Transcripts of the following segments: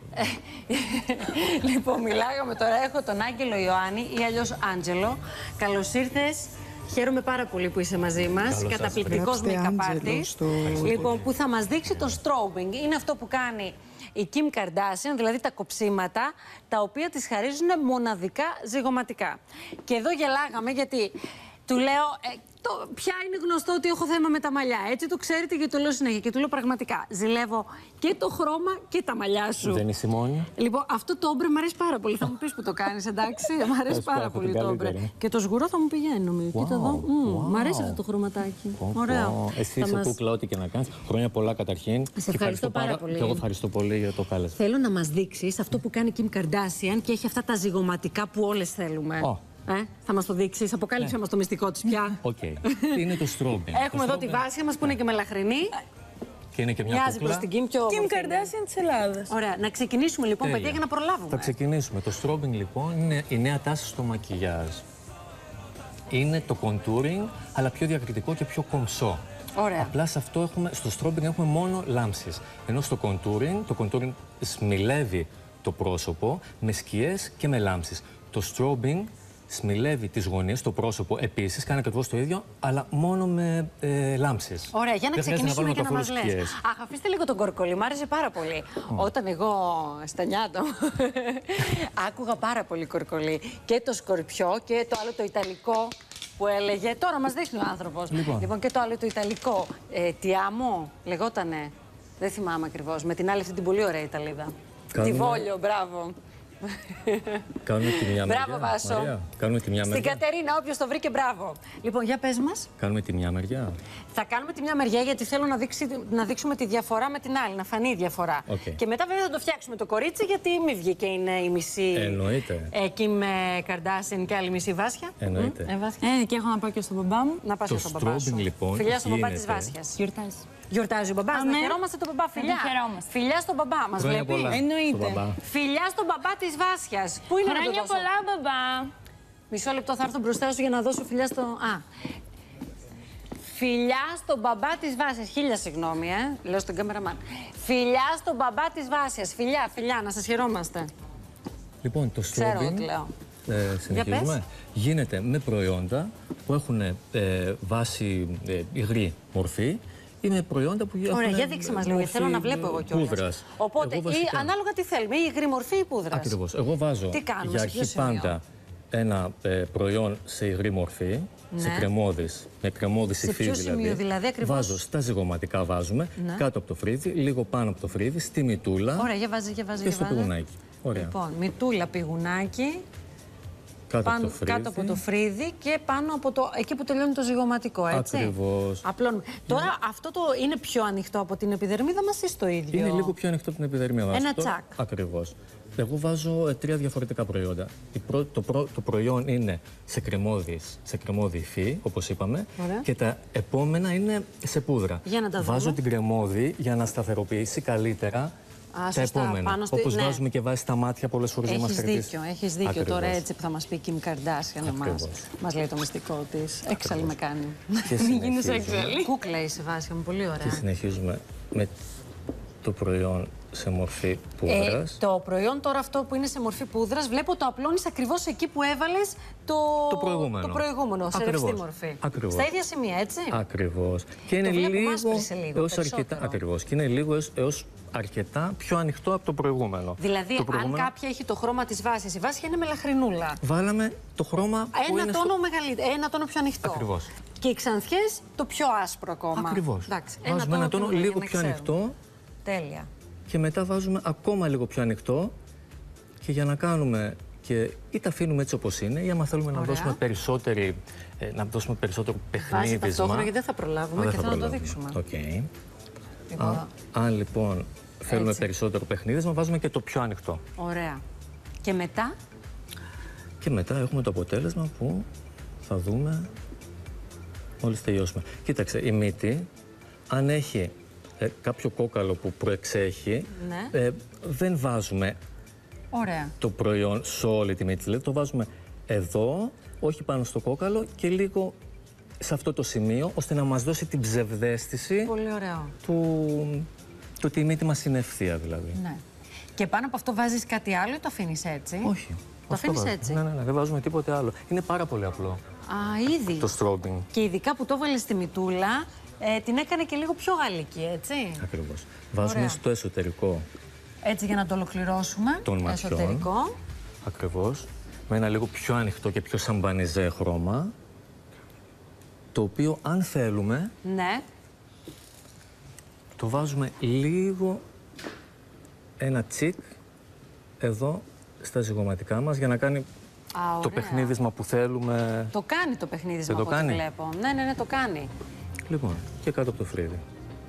Λοιπόν, μιλάγαμε τώρα. Έχω τον Άγγελο Ιωάννη ή αλλιώς Άντζελο. Καλώς ήρθες. Χαίρομαι πάρα πολύ που είσαι μαζί μας. Καταπληκτικός make-up artist. Λοιπόν, που θα μας δείξει το strobing. Είναι αυτό που κάνει η Kim Kardashian, δηλαδή τα κοψίματα, τα οποία της χαρίζουν μοναδικά ζυγωματικά. Και εδώ γελάγαμε γιατί του λέω. Πια είναι γνωστό ότι έχω θέμα με τα μαλλιά. Έτσι το ξέρετε γιατί το λέω συνέχεια. Και του λέω πραγματικά. Ζηλεύω και το χρώμα και τα μαλλιά σου. Δεν είσαι μόνη. Λοιπόν, αυτό το όμπρε μου αρέσει πάρα πολύ. Θα μου πεις που το κάνεις, εντάξει. Μ' αρέσει πάρα πολύ το όμπρε. Και το σγουρό θα μου πηγαίνει, νομίζω. Κοίτα εδώ. Μ' αρέσει αυτό το χρωματάκι. Ωραίο. Εσύ είσαι κούκλα, ό,τι και να κάνεις. Χρόνια πολλά καταρχήν. Σε ευχαριστώ πάρα πολύ. Και εγώ ευχαριστώ πολύ για το κάλεσμα. Θέλω να μας δείξεις αυτό που κάνει η Kim Kardashian και έχει αυτά τα ζυγωματικά που όλες θέλουμε. Θα μας το δείξεις, αποκάλυψε μας το μυστικό της πια. Οκ. Είναι το strobing. Έχουμε εδώ τη βάσια μας που είναι και μελαχρινή. Και είναι και μια μοιάζει προς την Kim πιο Kim Kardashian της Ελλάδας. Ωραία. Να ξεκινήσουμε λοιπόν, παιδιά, για να προλάβουμε. Θα ξεκινήσουμε. Το strobing λοιπόν είναι η νέα τάση στο μακιγιάζ. Είναι το contouring, αλλά πιο διακριτικό και πιο κομψό. Ωραία. Απλά σε αυτό στο strobing έχουμε μόνο λάμψεις. Ενώ στο contouring, το contouring σμιλεύει το πρόσωπο με σκιές και με λάμψεις. Το strobing σμιλεύει τις γωνίες, το πρόσωπο επίσης, κάνει ακριβώς το ίδιο, αλλά μόνο με λάμψεις. Ωραία, για να ξεκινήσουμε και να μας λες. Σκιές. Αχ, αφήστε λίγο τον κορκολί, μ' άρεσε πάρα πολύ. Όταν εγώ στα νιάτα μου άκουγα πάρα πολύ κορκολί. Και το σκορπιό και το άλλο το ιταλικό που έλεγε. Τώρα μας δείχνει ο άνθρωπος. Λοιπόν, και το άλλο το ιταλικό. Τι άμμο λεγότανε. Δεν θυμάμαι ακριβώς. Με την άλλη αυτή την πολύ ωραία Ιταλίδα. Τη Βόλιο, μπράβο. Κάνουμε τη μια μεριά. Μπράβο, Βάσο. Μαρία, κάνουμε τη μια μεριά. Στην Κατερίνα, όποιος το βρήκε, μπράβο. Λοιπόν, για πες μας. Κάνουμε τη μια μεριά. Θα κάνουμε τη μια μεριά γιατί θέλω να δείξουμε τη διαφορά με την άλλη, να φανεί η διαφορά. Και μετά βέβαια θα το φτιάξουμε το κορίτσι γιατί μη βγήκε είναι η μισή. Εννοείται. Εκεί με Kardashian και άλλη μισή Βάσια. Εννοείται. Και έχω να πάω και στον μπαμπά μου. Να πας και στον μπαμπά σου. Λοιπόν, φιλιά στον μπαμπά της Βάσιας. Γιορτάζει. Γιορτάζει ο μπαμπάς. Να χαιρόμαστε τον μπαμπά, φιλιά. Φιλιά στον μπαμπά. Μας βλέπει. Εννοείται. Φιλιά στον μπαμπά της Βάσιας. Πού είναι να το δώσω? πολλά, μπαμπά. Μισό λεπτό, θα έρθω μπροστά σου για να δώσω φιλιά στο. Φιλιά στον μπαμπά της Βάσιας. Χίλια συγγνώμη, λέω στον κάμεραμαν. Φιλιά στον μπαμπά της Βάσιας. Φιλιά, να σας χαιρόμαστε. Λοιπόν, το Ξέρω strobing, τι λέω. συνεχίζουμε, γίνεται με προϊόντα που έχουν βάση υγρή μορφή ή με προϊόντα που έχουν. Ωραία, για δείξε μας λίγο, θέλω να βλέπω εγώ κιόλας. Πούδρας. Οπότε, βασικά, ανάλογα τι θέλουμε, ή υγρή μορφή ή πούδρας. Ακριβώς. Εγώ βάζω για αρχή πάντα ένα προϊόν σε υγρή μορφή, σε κρεμώδης, με κρεμώδης υφή δηλαδή. Ακριβώς. Βάζω στα ζυγωματικά, βάζουμε κάτω από το φρύδι, λίγο πάνω από το φρύδι, στη μητούλα. Ωραία, για βάζει. Και στο πηγουνάκι. Ωραία. Λοιπόν, μητούλα, πηγουνάκι. Κάτω από το φρύδι και πάνω από εκεί που τελειώνει το ζυγωματικό, έτσι. Ακριβώς. Απλώνουμε. Τώρα αυτό το είναι πιο ανοιχτό από την επιδερμίδα μας ή στο ίδιο? Είναι λίγο πιο ανοιχτό από την επιδερμίδα μας. Ένα τσακ. Ακριβώς. Εγώ βάζω 3 διαφορετικά προϊόντα. Το προϊόν είναι σε κρεμώδη υφή, όπως είπαμε. Ωραία. Και τα επόμενα είναι σε πούδρα. Για να τα δούμε. Βάζω την κρεμώδη για να σταθεροποιήσει καλύτερα τα επόμενα. Όπως βάζουμε και βάζει στα μάτια πολλές φορές για να μας κρατήσει. Έχεις δίκιο. Τώρα έτσι που θα μας πει η Kim Kardashian μας λέει το μυστικό της. Έξαλλη με κάνει. Μην γίνεις έξαλλη. Κούκλα είσαι, Βάσια μου, πολύ ωραία. Και συνεχίζουμε με το προϊόν σε μορφή πούδρας. Το προϊόν τώρα αυτό που είναι σε μορφή πούδρας, βλέπω το απλώνεις ακριβώς εκεί που έβαλες το προηγούμενο σε ρευστή μορφή. Ακριβώς. Στα ίδια σημεία, έτσι. Ακριβώς. Και είναι λίγο έως αρκετά. Ακριβώς. Και είναι λίγο έως αρκετά πιο ανοιχτό από το προηγούμενο. Δηλαδή, αν κάποια έχει το χρώμα της βάσης, η βάση είναι μελαχρινούλα. Βάλαμε το χρώμα που είναι ένα τόνο πιο ανοιχτό. Ακριβώς. Και οι ξανθιές το πιο άσπρο ακόμα. Ακριβώς. Βάζουμε ένα τόνο λίγο πιο ανοιχτό. Τέλεια. Και μετά βάζουμε ακόμα λίγο πιο ανοιχτό. Και για να κάνουμε και ή τα αφήνουμε έτσι όπως είναι, ή άμα θέλουμε να δώσουμε περισσότερο παιχνίδισμα. Ταυτόχρονα, γιατί δεν θα προλάβουμε και θα το δείξουμε. Okay. Αν λοιπόν θέλουμε περισσότερο παιχνίδισμα, βάζουμε και το πιο ανοιχτό. Ωραία. Και μετά? Και μετά έχουμε το αποτέλεσμα που θα δούμε μόλις τελειώσουμε. Κοίταξε, η μύτη, αν έχει κάποιο κόκαλο που προεξέχει, δεν βάζουμε το προϊόν σε όλη τη μύτη. Δηλαδή το βάζουμε εδώ, όχι πάνω στο κόκαλο και λίγο σε αυτό το σημείο, ώστε να μας δώσει την ψευδαίσθηση πολύ ωραίο. του ότι η μύτη μας είναι ευθεία δηλαδή. Ναι. Και πάνω από αυτό βάζεις κάτι άλλο ή το αφήνεις έτσι? Όχι. Το αφήνεις έτσι? Ναι, δεν βάζουμε τίποτε άλλο. Είναι πάρα πολύ απλό. Α, ήδη. Το strobing. Και ειδικά που το έβαλες στη μητούλα, την έκανε και λίγο πιο γαλλική, έτσι. Ακριβώς. Βάζουμε στο εσωτερικό. Έτσι για να το ολοκληρώσουμε. Των ματιών. Εσωτερικό. Ακριβώς. Με ένα λίγο πιο ανοιχτό και πιο σαμπανιζέ χρώμα. Το οποίο, αν θέλουμε, Ναι. το βάζουμε λίγο ένα τσικ εδώ στα ζυγωματικά μας για να κάνει το παιχνίδισμα που θέλουμε. Το κάνει το παιχνίδισμα το από ό,τι κάνει? βλέπω. Ναι, το κάνει. Λοιπόν, και κάτω από το φρύδι.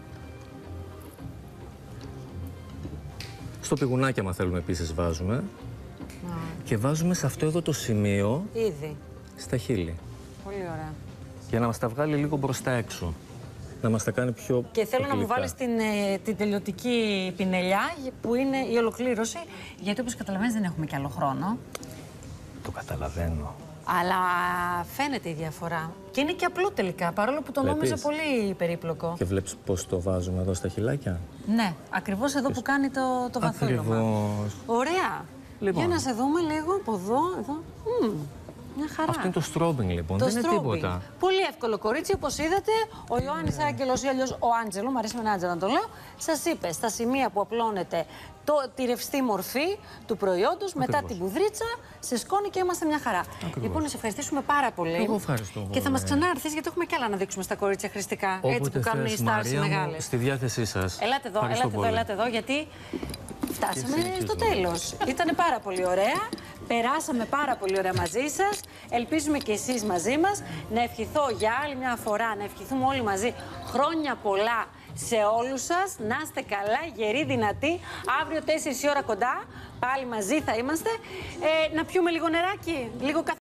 Στο πηγουνάκι, άμα θέλουμε, επίσης βάζουμε. Και βάζουμε σε αυτό εδώ το σημείο Ήδη. στα χείλη. Πολύ ωραία. Για να μας τα βγάλει λίγο μπροστά έξω. Να μας τα κάνει πιο Και θέλω να μου γλυκά. βάλεις την τελειωτική πινελιά που είναι η ολοκλήρωση. Γιατί όπως καταλαβαίνεις δεν έχουμε κι άλλο χρόνο. Το καταλαβαίνω. Αλλά φαίνεται η διαφορά. Και είναι και απλό τελικά, παρόλο που το νόμιζα πολύ περίπλοκο. Και βλέπεις πώς το βάζουμε εδώ στα χειλάκια. Ναι, ακριβώς εδώ που κάνει το βαθύλωμα. Ακριβώς. Ωραία. Λοιπόν. Για να σε δούμε λίγο από εδώ. Μια χαρά. Αυτό είναι το strobing, λοιπόν. Δεν είναι τίποτα. Πολύ εύκολο, κορίτσι. Όπως είδατε, ο Ιωάννης Άγγελος ή αλλιώς ο Άντζελο, μου αρέσει με Άντζελο να το λέω, σας είπε στα σημεία που απλώνεται τη ρευστή μορφή του προϊόντος, μετά την πουδρίτσα, σε σκόνη και είμαστε μια χαρά. Ακριβώς. Λοιπόν, να σε ευχαριστήσουμε πάρα πολύ. Εγώ ευχαριστώ. Και θα μας ξανάρθεις, γιατί έχουμε κι άλλα να δείξουμε στα κορίτσια χρηστικά. Όποτε έτσι που κάνουν οι θες, stars Μαρία μου, μεγάλες. στη διάθεσή σας. Ελάτε εδώ, γιατί φτάσαμε στο τέλος. Ήτανε πάρα πολύ ωραία. Περάσαμε πάρα πολύ ωραία μαζί σας. Ελπίζουμε και εσείς μαζί μας. Να ευχηθώ για άλλη μια φορά, να ευχηθούμε όλοι μαζί χρόνια πολλά σε όλους σας. Να είστε καλά, γεροί, δυνατοί. Αύριο 4 η ώρα κοντά, πάλι μαζί θα είμαστε. Να πιούμε λίγο νεράκι, λίγο